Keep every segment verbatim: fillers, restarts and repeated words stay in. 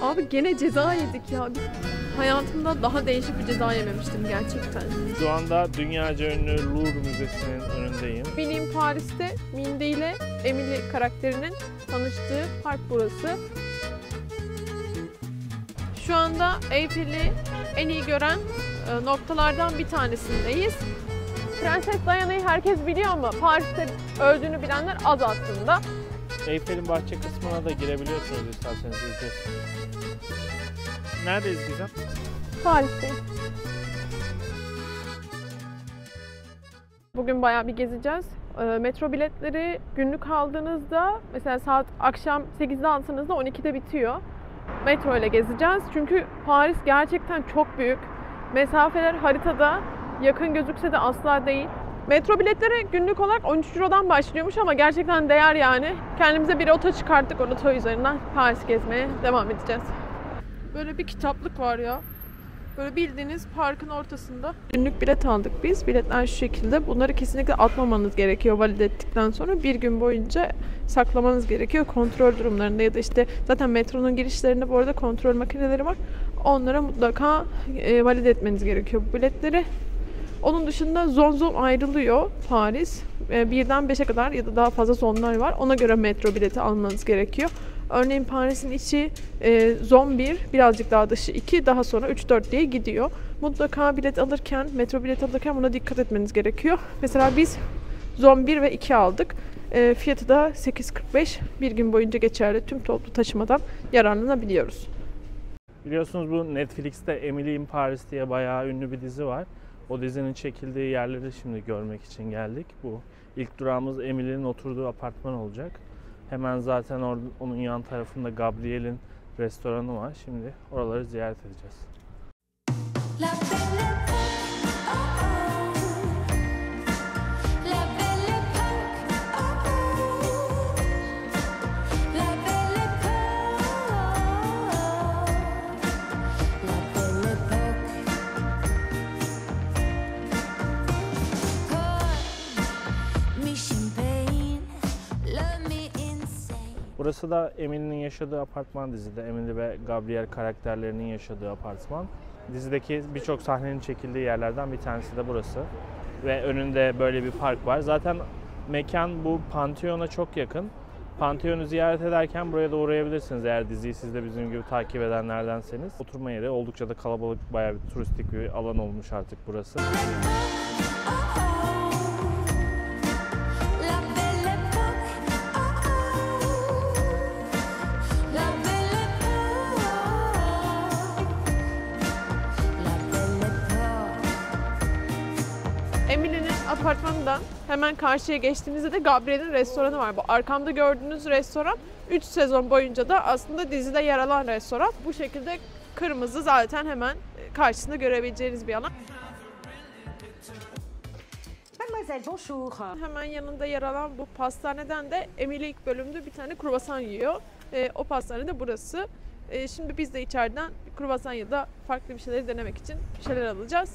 Abi gene ceza yedik ya. Hayatımda daha değişik bir ceza yememiştim gerçekten. Şu anda dünyaca ünlü Louvre Müzesi'nin önündeyim. Bildiğim Paris'te Mindy ile Emily karakterinin tanıştığı park burası. Şu anda Eyfel'i en iyi gören noktalardan bir tanesindeyiz. Prenses Diana'yı herkes biliyor ama Paris'te öldüğünü bilenler az aslında. Eyfel'in bahçe kısmına da girebiliyorsunuz isterseniz ücretsiz. Neredeyiz Gizem? Paris'teyim. Bugün bayağı bir gezeceğiz. Metro biletleri günlük aldığınızda mesela saat akşam sekizde aldığınızda on ikide bitiyor. Metro ile gezeceğiz. Çünkü Paris gerçekten çok büyük. Mesafeler haritada yakın gözükse de asla değil. Metro biletleri günlük olarak on üç Euro'dan başlıyormuş ama gerçekten değer yani. Kendimize bir rota çıkarttık. O rota üzerinden Paris gezmeye devam edeceğiz. Böyle bir kitaplık var ya. Böyle bildiğiniz parkın ortasında. Günlük bilet aldık biz. Biletler şu şekilde. Bunları kesinlikle atmamanız gerekiyor valide ettikten sonra. Bir gün boyunca saklamanız gerekiyor. Kontrol durumlarında ya da işte zaten metronun girişlerinde bu arada kontrol makineleri var. Onlara mutlaka e, valide etmeniz gerekiyor bu biletleri. Onun dışında zon zon ayrılıyor Paris. E, birden beşe kadar ya da daha fazla zonlar var. Ona göre metro bileti almanız gerekiyor. Örneğin Paris'in içi e, zon bir, birazcık daha dışı iki, daha sonra üç dört diye gidiyor. Mutlaka bilet alırken, metro bilet alırken buna dikkat etmeniz gerekiyor. Mesela biz zon bir ve iki aldık. E, fiyatı da sekiz kırk beş. Bir gün boyunca geçerli tüm toplu taşımadan yararlanabiliyoruz. Biliyorsunuz bu Netflix'te Emily in Paris diye bayağı ünlü bir dizi var. O dizinin çekildiği yerleri şimdi görmek için geldik. Bu ilk durağımız Emily'nin oturduğu apartman olacak. Hemen zaten orada, onun yan tarafında Gabriel'in restoranı var. Şimdi oraları ziyaret edeceğiz. Burası da Emily'nin yaşadığı apartman dizide. Emily ve Gabriel karakterlerinin yaşadığı apartman. Dizideki birçok sahnenin çekildiği yerlerden bir tanesi de burası. Ve önünde böyle bir park var. Zaten mekan bu Pantheon'a çok yakın. Pantheon'u ziyaret ederken buraya da uğrayabilirsiniz eğer diziyi siz de bizim gibi takip edenlerdenseniz. Oturma yeri oldukça da kalabalık, bayağı bir turistik bir alan olmuş artık burası. Emily'nin apartmanından hemen karşıya geçtiğimizde de Gabriel'in restoranı var. Bu arkamda gördüğünüz restoran üç sezon boyunca da aslında dizide yer alan restoran. Bu şekilde kırmızı zaten hemen karşısında görebileceğiniz bir alan. Mademoiselle, bonjour. Hemen yanında yer alan bu pastaneden de Emily ilk bölümde bir tane kruvasan yiyor. E, o pastane de burası. E, şimdi biz de içeriden kruvasan ya da farklı bir şeyleri denemek için bir şeyler alacağız.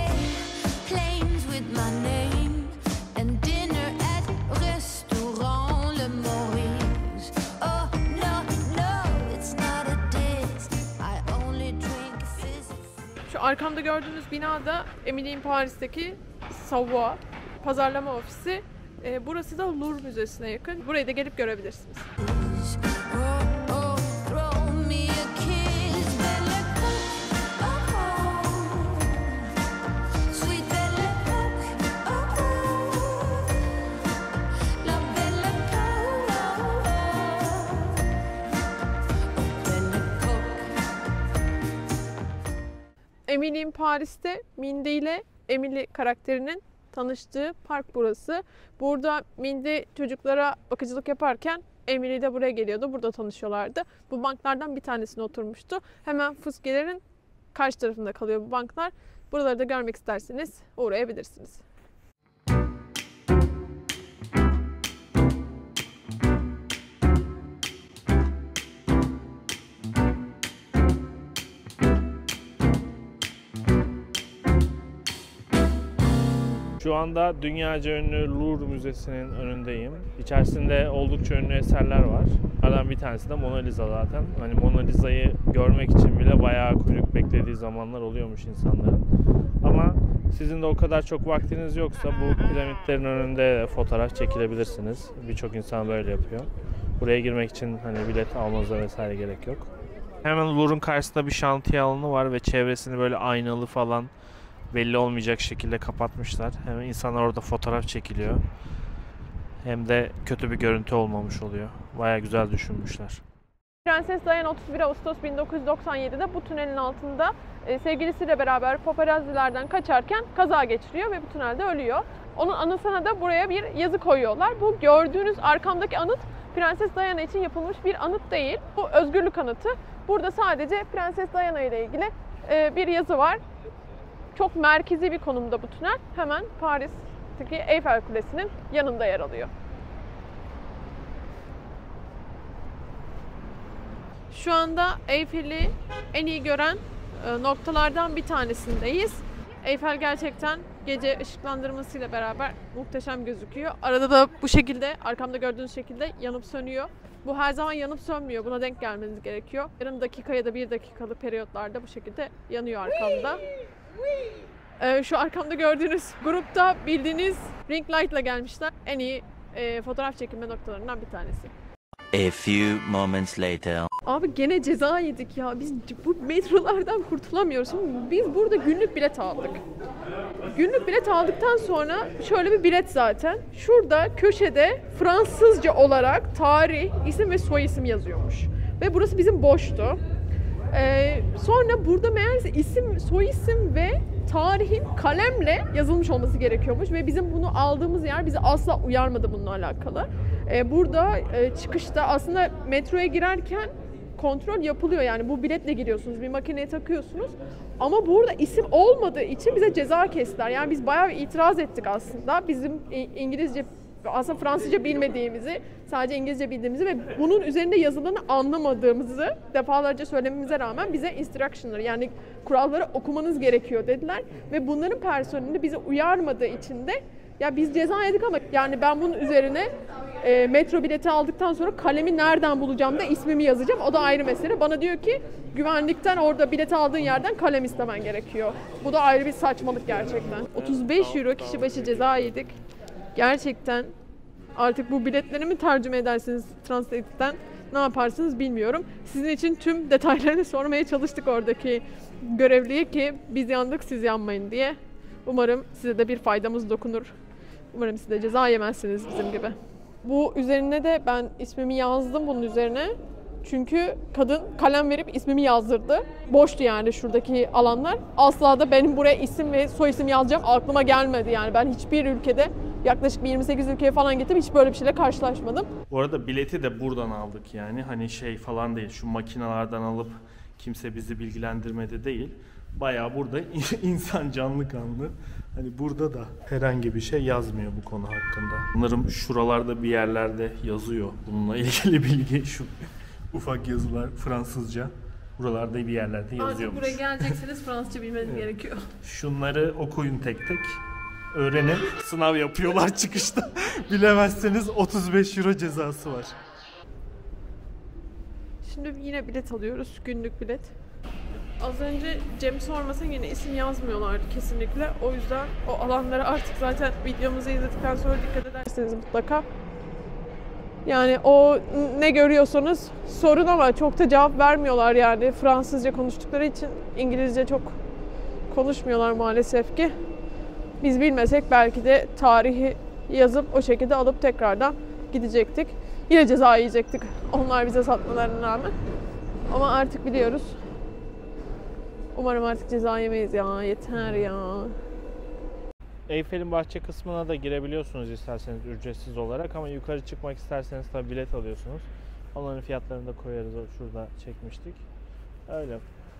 With my name and dinner at restaurant Le Maurice. Oh no no, it's not a diss. I only drink fizz. Şu arkamda gördüğünüz binada Emily in Paris'teki Savoie pazarlama ofisi. Ee, burası da Louvre Müzesi'ne yakın. Burayı da gelip görebilirsiniz. Emily in Paris'te Mindy ile Emily karakterinin tanıştığı park burası. Burada Mindy çocuklara bakıcılık yaparken Emily de buraya geliyordu. Burada tanışıyorlardı. Bu banklardan bir tanesine oturmuştu. Hemen Fuskeler'in karşı tarafında kalıyor bu banklar. Buraları da görmek isterseniz uğrayabilirsiniz. Şu anda dünyaca ünlü Louvre Müzesi'nin önündeyim. İçerisinde oldukça ünlü eserler var. Onlardan bir tanesi de Mona Lisa zaten. Hani Mona Lisa'yı görmek için bile bayağı kuyruk beklediği zamanlar oluyormuş insanların. Ama sizin de o kadar çok vaktiniz yoksa bu piramitlerin önünde de fotoğraf çekilebilirsiniz. Birçok insan böyle yapıyor. Buraya girmek için hani bilet almanıza vesaire gerek yok. Hemen Louvre'un karşısında bir şantiye alanı var ve çevresini böyle aynalı falan belli olmayacak şekilde kapatmışlar. Hem insanlar orada fotoğraf çekiliyor. Hem de kötü bir görüntü olmamış oluyor. Bayağı güzel düşünmüşler. Prenses Diana otuz bir Ağustos bin dokuz yüz doksan yedi'de bu tünelin altında e, sevgilisiyle beraber paparazzilerden kaçarken kaza geçiriyor ve bu tünelde ölüyor. Onun anısına da buraya bir yazı koyuyorlar. Bu gördüğünüz arkamdaki anıt Prenses Diana için yapılmış bir anıt değil. Bu özgürlük anıtı. Burada sadece Prenses Diana ile ilgili e, bir yazı var. Çok merkezi bir konumda bu tünel. Hemen Paris'teki Eiffel Kulesi'nin yanında yer alıyor. Şu anda Eiffel'i en iyi gören noktalardan bir tanesindeyiz. Eiffel gerçekten gece ışıklandırmasıyla beraber muhteşem gözüküyor. Arada da bu şekilde, arkamda gördüğünüz şekilde yanıp sönüyor. Bu her zaman yanıp sönmüyor. Buna denk gelmeniz gerekiyor. Yarım dakika ya da bir dakikalık periyotlarda bu şekilde yanıyor arkamda. Ee, şu arkamda gördüğünüz grupta bildiğiniz ring light ile gelmişler. En iyi e, fotoğraf çekilme noktalarından bir tanesi. A few moments later. Abi gene ceza yedik ya. Biz bu metrolardan kurtulamıyoruz. Şimdi biz burada günlük bilet aldık. Günlük bilet aldıktan sonra şöyle bir bilet zaten. Şurada köşede Fransızca olarak tarih, isim ve soyisim yazıyormuş. Ve burası bizim boştu. Ee, sonra burada meğerse isim, soyisim ve tarihin kalemle yazılmış olması gerekiyormuş. Ve bizim bunu aldığımız yer bizi asla uyarmadı bununla alakalı. Ee, burada e, çıkışta aslında metroya girerken kontrol yapılıyor, yani bu biletle giriyorsunuz, bir makineye takıyorsunuz. Ama burada isim olmadığı için bize ceza kestiler. Yani biz bayağı itiraz ettik aslında. Bizim İngilizce, aslında Fransızca bilmediğimizi, sadece İngilizce bildiğimizi ve bunun üzerinde yazılanı anlamadığımızı defalarca söylememize rağmen bize instruction'lar, yani kuralları okumanız gerekiyor dediler. Ve bunların personeli bizi uyarmadığı için de ya biz ceza yedik ama yani ben bunun üzerine e, metro bileti aldıktan sonra kalemi nereden bulacağım da ismimi yazacağım. O da ayrı mesele. Bana diyor ki güvenlikten orada bilet aldığın yerden kalem istemen gerekiyor. Bu da ayrı bir saçmalık gerçekten. otuz beş euro kişi başı ceza yedik. Gerçekten artık bu biletleri mi tercüme edersiniz Translate'den, ne yaparsınız bilmiyorum. Sizin için tüm detaylarını sormaya çalıştık oradaki görevliye ki biz yandık siz yanmayın diye. Umarım size de bir faydamız dokunur. Umarım siz de ceza yemezsiniz bizim gibi. Bu üzerine de ben ismimi yazdım bunun üzerine. Çünkü kadın kalem verip ismimi yazdırdı. Boştu yani şuradaki alanlar. Asla da benim buraya isim ve soyisim yazacağım aklıma gelmedi yani. Ben hiçbir ülkede, yaklaşık yirmi sekiz ülkeye falan gittim, hiç böyle bir şeyle karşılaşmadım. Bu arada bileti de buradan aldık yani. Hani şey falan değil, şu makinelerden alıp kimse bizi bilgilendirmedi değil. Bayağı burada insan canlı kanlı. Hani burada da herhangi bir şey yazmıyor bu konu hakkında. Sanırım şuralarda bir yerlerde yazıyor bununla ilgili bilgi. Şu ufak yazılar Fransızca. Buralarda bir yerlerde yazıyormuş. Artık buraya gelecekseniz Fransızca bilmeniz evet. gerekiyor. Şunları okuyun tek tek. Öğrenin. Sınav yapıyorlar çıkışta. Bilemezseniz otuz beş euro cezası var. Şimdi yine bilet alıyoruz. Günlük bilet. Az önce Cem sormasa yine isim yazmıyorlardı kesinlikle. O yüzden o alanlara artık zaten videomuzu izledikten sonra dikkat ederseniz mutlaka. Yani o ne görüyorsanız sorun ama çok da cevap vermiyorlar yani. Fransızca konuştukları için İngilizce çok konuşmuyorlar maalesef ki. Biz bilmesek belki de tarihi yazıp o şekilde alıp tekrardan gidecektik. Yine ceza yiyecektik onlar bize satmalarına rağmen. Ama artık biliyoruz. Umarım artık ceza yemeyiz ya. Yeter ya. Eyfel'in bahçe kısmına da girebiliyorsunuz isterseniz ücretsiz olarak ama yukarı çıkmak isterseniz tabi bilet alıyorsunuz. Onların fiyatlarını da koyarız. Şurada çekmiştik. Öyle.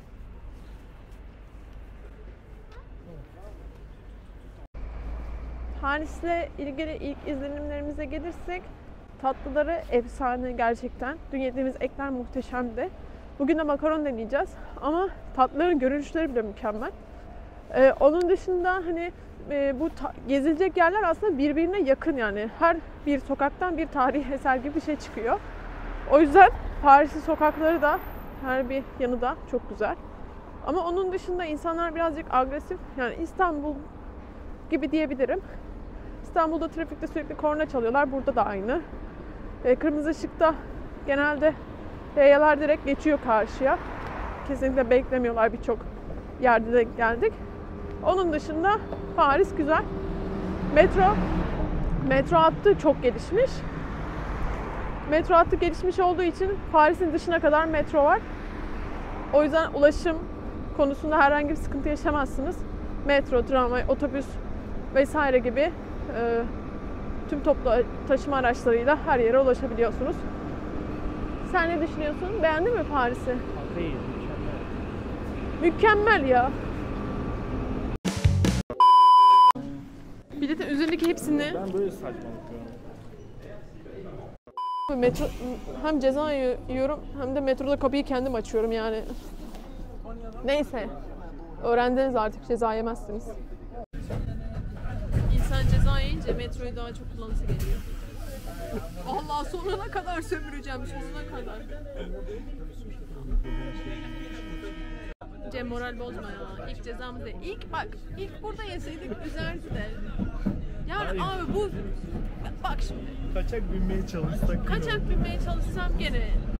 Paris'le ilgili ilk izlenimlerimize gelirsek tatlıları efsane gerçekten. Dün yediğimiz ekler muhteşemdi. Bugün de makaron deneyeceğiz ama tatlıların görünüşleri bile mükemmel. Ee, onun dışında hani e, bu ta- gezilecek yerler aslında birbirine yakın yani. Her bir sokaktan bir tarihi eser gibi bir şey çıkıyor. O yüzden Paris'in sokakları da her bir yanı da çok güzel. Ama onun dışında insanlar birazcık agresif. Yani İstanbul gibi diyebilirim. İstanbul'da trafikte sürekli korna çalıyorlar. Burada da aynı. E, kırmızı ışıkta genelde yayalar direkt geçiyor karşıya. Kesinlikle beklemiyorlar, birçok yerde de geldik. Onun dışında Paris güzel. Metro, metro hattı çok gelişmiş. Metro hattı gelişmiş olduğu için Paris'in dışına kadar metro var. O yüzden ulaşım konusunda herhangi bir sıkıntı yaşamazsınız. Metro, tramvay, otobüs vesaire gibi e, tüm toplu taşıma araçlarıyla her yere ulaşabiliyorsunuz. Sen ne düşünüyorsun? Beğendin mi Paris'i? Değil, Mükemmel ya. Biletin üzerindeki hepsini Ben böyle saçmalık görüyorum. metro hem ceza yiyorum hem de metroda kapıyı kendim açıyorum yani. Neyse. Öğrendiniz artık, ceza yemezsiniz. İnsan ceza yiyince metroyu daha çok kullanısı geliyor. Allah, sonuna kadar sömüreceğim, sonuna kadar. Cem, moral bozma ya. İlk cezamız değil. İlk bak, ilk burada yeseydik güzeldi de. Yani abi bu, bak şimdi. Kaçak binmeye çalışsak. Kaçak binmeye çalışsam gene